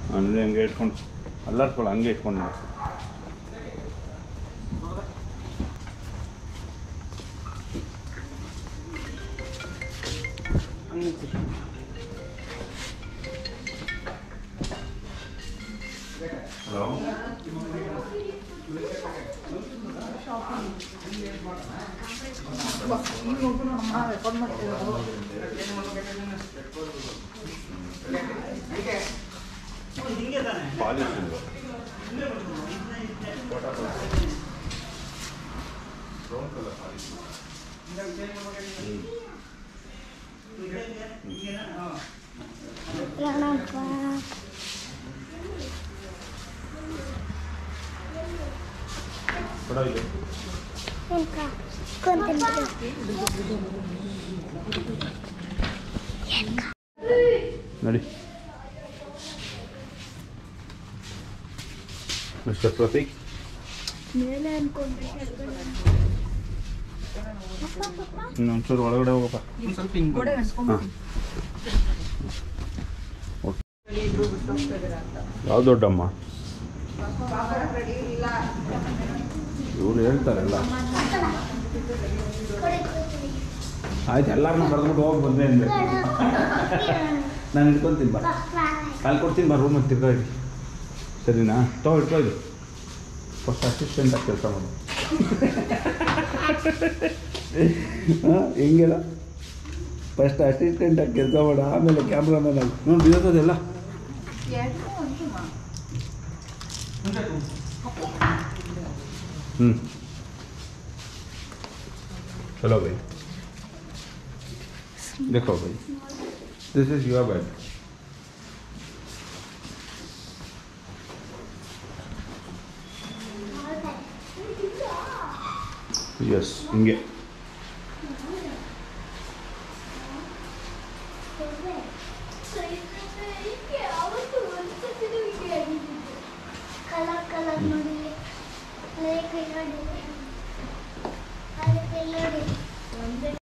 ಅಂದರೆ ಹಂಗೆ ಇಟ್ಕೊಂಡು ಅಲ್ಲಾಡ್ಕೊಳ್ಳ ಹಂಗೆ ಇಟ್ಕೊಂಡು ನಾವು hello polish brown colour polish ನೋಡಿ ಮಿಸ್ಟರ್ ಪ್ರತೀಕ್ ಒಂಚೂರು ಒಳಗಡೆ ಹೋಗಪ್ಪ ಯಾವ ದೊಡ್ಡಮ್ಮ ಇವ್ರು ಹೇಳ್ತಾರಲ್ಲ ಆಯ್ತು ಎಲ್ಲರನ್ನ ಬರೆದ್ಬಿಟ್ಟು ಹೋಗಿ ಬಂದೆ ಅಂದರೆ ನಾನು ಹಿಡ್ಕೊತೀನಿ ಬಾ ಕಾಲು ಕೊಡ್ತೀನಿ ಬಾ ರೂಮಲ್ಲಿ ತಿರ್ಗಾಡಿ ಸರಿನಾ ಹಿಡ್ಕೊ ಇದು ಫಸ್ಟ್ ಅಸಿಸ್ಟೆಂಟಾಗಿ ಕೆಲಸ ಮಾಡು ಹೆಂಗೆಲ್ಲ ಫಸ್ಟ್ ಅಸಿಸ್ಟೆಂಟಾಗಿ ಕೆಲಸ ಮಾಡು ಆಮೇಲೆ ಕ್ಯಾಮ್ರಾಮನ್ ಆಗಿ ನೋಡಿ ಬಿಡೋದೆಲ್ಲ चलो भाई देखो भाई this is your bed yes हिंगे कलर